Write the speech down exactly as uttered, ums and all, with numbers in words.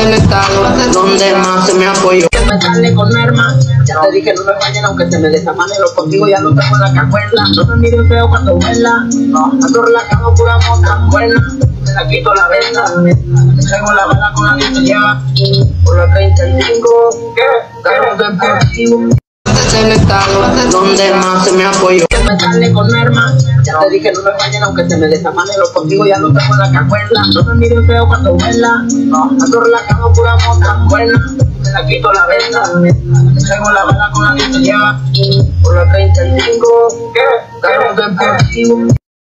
el estado donde más se me apoyó. Que me sale con merma. Ya te dije no me fallen aunque se me desafane. Los contigo ya lo tengo en la cajuela. No me miren feo cuando vuela. No, ando relajado pura mota buena. Me la quito la venda. Traigo la bala con la que se lleva. Por la treinta y cinco. ¿Qué? Carro deportivo. Es el estado donde más se me apoyó. Que me sale con merma. Ya te dije no me fallen aunque se me desafane. Los contigo ya lo tengo en la cajuela. No me miren feo cuando vuela. No, ando relajado pura mota buena. Me la quito la venda. Traigo la bala con la que se lleva. Por la treinta y cinco. ¿Qué? Carro deportivo.